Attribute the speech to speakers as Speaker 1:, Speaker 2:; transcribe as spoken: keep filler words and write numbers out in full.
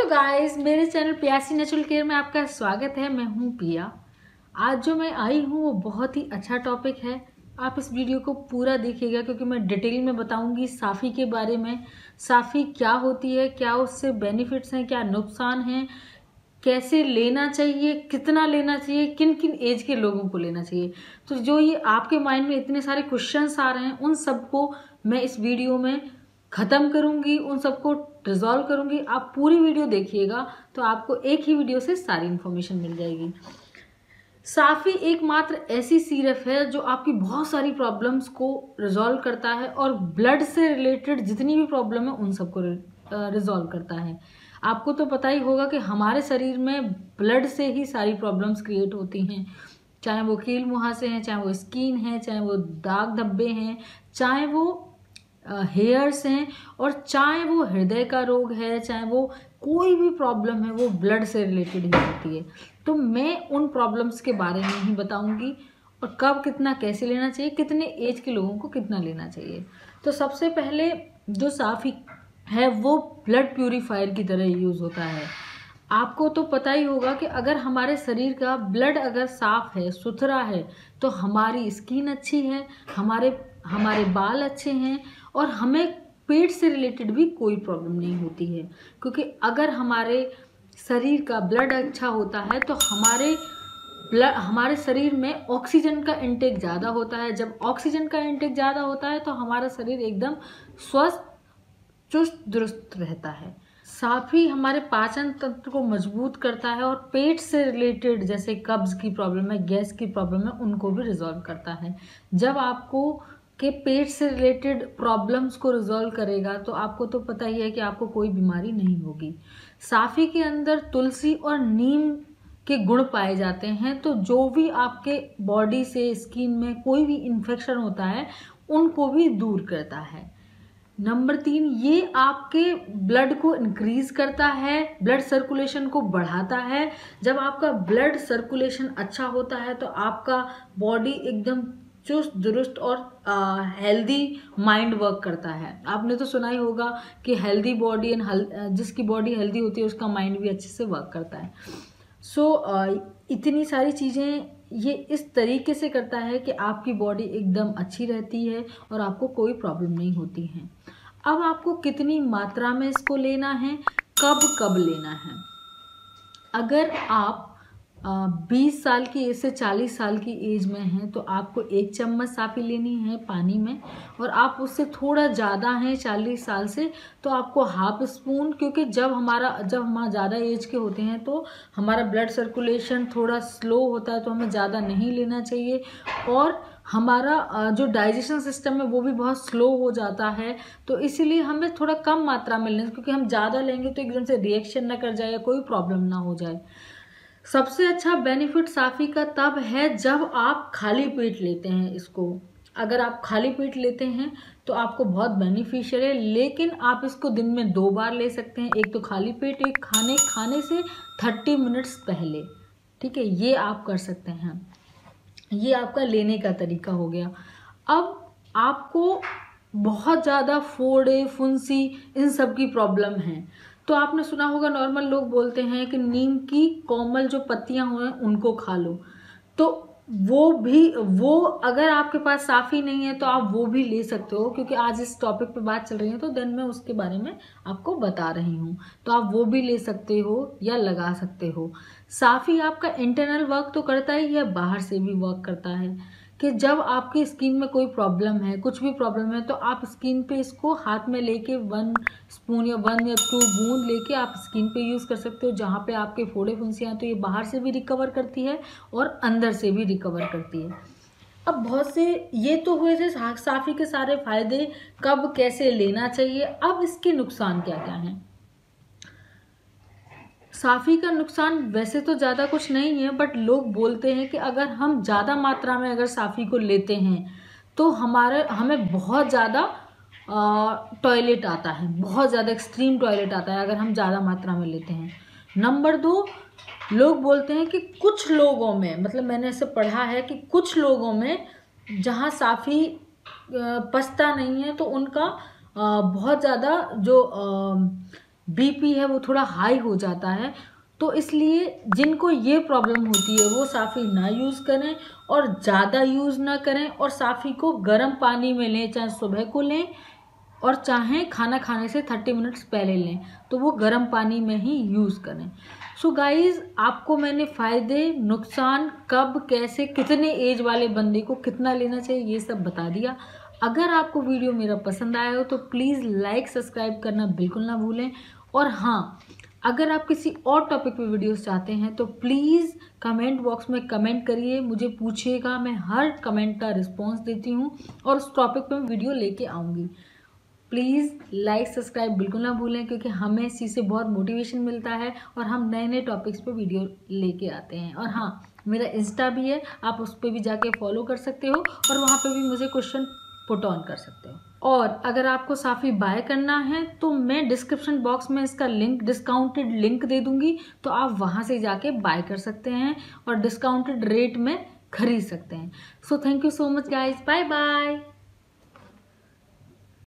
Speaker 1: Guys, मेरे channel प्यासी natural care में आपका स्वागत है। मैं हूं पिया। आज जो मैं आई हूं वो बहुत ही अच्छा टॉपिक है। आप इस वीडियो को पूरा देखिएगा क्योंकि मैं डिटेल में बताऊंगी साफ़ी के बारे में। साफ़ी क्या होती है, क्या उससे बेनिफिट्स हैं, क्या नुकसान हैं, कैसे लेना चाहिए, कितना लेना चाहिए, किन किन एज के लोगों को लेना चाहिए। तो जो ये आपके माइंड में इतने सारे क्वेश्चंस आ रहे हैं उन सबको मैं इस वीडियो में ख़त्म करूंगी, उन सबको रिजॉल्व करूंगी। आप पूरी वीडियो देखिएगा तो आपको एक ही वीडियो से सारी इन्फॉर्मेशन मिल जाएगी। साफ़ी एकमात्र ऐसी सिरप है जो आपकी बहुत सारी प्रॉब्लम्स को रिजॉल्व करता है और ब्लड से रिलेटेड जितनी भी प्रॉब्लम है उन सबको रिजॉल्व करता है। आपको तो पता ही होगा कि हमारे शरीर में ब्लड से ही सारी प्रॉब्लम्स क्रिएट होती हैं, चाहे वो कील मुहासे हैं, चाहे वो स्किन है, चाहे वो दाग धब्बे हैं, चाहे वो हेयर्स हैं, और चाहे वो हृदय का रोग है, चाहे वो कोई भी प्रॉब्लम है, वो ब्लड से रिलेटेड ही होती है। तो मैं उन प्रॉब्लम्स के बारे में ही बताऊंगी और कब कितना कैसे लेना चाहिए, कितने एज के लोगों को कितना लेना चाहिए। तो सबसे पहले जो साफ़ी है वो ब्लड प्यूरीफायर की तरह यूज़ होता है। आपको तो पता ही होगा कि अगर हमारे शरीर का ब्लड अगर साफ़ है, सुथरा है, तो हमारी स्किन अच्छी है, हमारे हमारे बाल अच्छे हैं और हमें पेट से रिलेटेड भी कोई प्रॉब्लम नहीं होती है। क्योंकि अगर हमारे शरीर का ब्लड अच्छा होता है तो हमारे ब्लड हमारे शरीर में ऑक्सीजन का इंटेक ज़्यादा होता है। जब ऑक्सीजन का इंटेक ज़्यादा होता है तो हमारा शरीर एकदम स्वस्थ, चुस्त दुरुस्त रहता है। साफ़ी हमारे पाचन तंत्र को मजबूत करता है और पेट से रिलेटेड जैसे कब्ज़ की प्रॉब्लम है, गैस की प्रॉब्लम है, उनको भी रिजॉल्व करता है। जब आपको के पेट से रिलेटेड प्रॉब्लम्स को रिजॉल्व करेगा तो आपको तो पता ही है कि आपको कोई बीमारी नहीं होगी। साफ़ी के अंदर तुलसी और नीम के गुण पाए जाते हैं, तो जो भी आपके बॉडी से स्किन में कोई भी इन्फेक्शन होता है उनको भी दूर करता है। नंबर तीन, ये आपके ब्लड को इंक्रीज करता है, ब्लड सर्कुलेशन को बढ़ाता है। जब आपका ब्लड सर्कुलेशन अच्छा होता है तो आपका बॉडी एकदम चुस्त दुरुस्त और हेल्दी माइंड वर्क करता है। आपने तो सुना ही होगा कि हेल्दी बॉडी एंड जिसकी बॉडी हेल्दी होती है उसका माइंड भी अच्छे से वर्क करता है। सो so, इतनी सारी चीज़ें ये इस तरीके से करता है कि आपकी बॉडी एकदम अच्छी रहती है और आपको कोई प्रॉब्लम नहीं होती है। अब आपको कितनी मात्रा में इसको लेना है, कब कब लेना है। अगर आप बीस साल की एज से चालीस साल की एज में हैं तो आपको एक चम्मच साफ़ी लेनी है पानी में, और आप उससे थोड़ा ज़्यादा हैं चालीस साल से तो आपको हाफ स्पून, क्योंकि जब हमारा जब हम ज़्यादा एज के होते हैं तो हमारा ब्लड सर्कुलेशन थोड़ा स्लो होता है तो हमें ज़्यादा नहीं लेना चाहिए, और हमारा जो डाइजेशन सिस्टम है वो भी बहुत स्लो हो जाता है। तो इसीलिए हमें थोड़ा कम मात्रा में लेना, क्योंकि हम ज़्यादा लेंगे तो एकदम से रिएक्शन ना कर जाए या कोई प्रॉब्लम ना हो जाए। सबसे अच्छा बेनिफिट साफ़ी का तब है जब आप खाली पेट लेते हैं इसको। अगर आप खाली पेट लेते हैं तो आपको बहुत बेनिफिशियल है, लेकिन आप इसको दिन में दो बार ले सकते हैं। एक तो खाली पेट, एक खाने खाने से तीस मिनट्स पहले। ठीक है, ये आप कर सकते हैं। ये आपका लेने का तरीका हो गया। अब आपको बहुत ज़्यादा फोड़े फुंसी इन सब की प्रॉब्लम है तो आपने सुना होगा, नॉर्मल लोग बोलते हैं कि नीम की कोमल जो पत्तियां हुए उनको खा लो। तो वो भी वो अगर आपके पास साफ़ी नहीं है तो आप वो भी ले सकते हो, क्योंकि आज इस टॉपिक पे बात चल रही है तो देन मैं उसके बारे में आपको बता रही हूँ। तो आप वो भी ले सकते हो या लगा सकते हो। साफ़ी आपका इंटरनल वर्क तो करता ही है, बाहर से भी वर्क करता है। कि जब आपकी स्किन में कोई प्रॉब्लम है, कुछ भी प्रॉब्लम है, तो आप स्किन पे इसको हाथ में लेके वन स्पून या वन या टू बूंद लेके आप स्किन पे यूज़ कर सकते हो। जहाँ पे आपके फोड़े फुंसियाँ हैं तो ये बाहर से भी रिकवर करती है और अंदर से भी रिकवर करती है। अब बहुत से ये तो हुए थे साफ़ी के सारे फायदे, कब कैसे लेना चाहिए। अब इसके नुकसान क्या क्या हैं। साफ़ी का नुकसान वैसे तो ज़्यादा कुछ नहीं है, बट लोग बोलते हैं कि अगर हम ज़्यादा मात्रा में अगर साफ़ी को लेते हैं तो हमारे हमें बहुत ज़्यादा टॉयलेट आता है, बहुत ज़्यादा एक्सट्रीम टॉयलेट आता है अगर हम ज़्यादा मात्रा में लेते हैं। नंबर दो, लोग बोलते हैं कि कुछ लोगों में, मतलब मैंने ऐसे पढ़ा है कि कुछ लोगों में जहाँ साफ़ी पचता नहीं है तो उनका बहुत ज़्यादा जो बीपी है वो थोड़ा हाई हो जाता है। तो इसलिए जिनको ये प्रॉब्लम होती है वो साफ़ी ना यूज़ करें और ज़्यादा यूज़ ना करें, और साफ़ी को गर्म पानी में लें, चाहे सुबह को लें और चाहे खाना खाने से थर्टी मिनट्स पहले लें, तो वो गर्म पानी में ही यूज़ करें। सो गाइज़, आपको मैंने फ़ायदे, नुकसान, कब, कैसे, कितने एज वाले बंदे को कितना लेना चाहिए ये सब बता दिया। अगर आपको वीडियो मेरा पसंद आया हो तो प्लीज़ लाइक सब्सक्राइब करना बिल्कुल ना भूलें। और हाँ, अगर आप किसी और टॉपिक पे वीडियोस चाहते हैं तो प्लीज़ कमेंट बॉक्स में कमेंट करिए, मुझे पूछिएगा, मैं हर कमेंट का रिस्पॉन्स देती हूँ और उस टॉपिक पे मैं वीडियो लेके आऊँगी। प्लीज़ लाइक सब्सक्राइब बिल्कुल ना भूलें, क्योंकि हमें इसी से बहुत मोटिवेशन मिलता है और हम नए नए टॉपिक्स पे वीडियो लेके आते हैं। और हाँ, मेरा इंस्टा भी है, आप उस पर भी जाके फॉलो कर सकते हो और वहाँ पे भी मुझे क्वेश्चन पुट ऑन कर सकते हो। और अगर आपको साफ़ी बाय करना है तो मैं डिस्क्रिप्शन बॉक्स में इसका लिंक, डिस्काउंटेड लिंक दे दूँगी, तो आप वहाँ से जाके बाय कर सकते हैं और डिस्काउंटेड रेट में खरीद सकते हैं। So thank you so much guys, bye bye.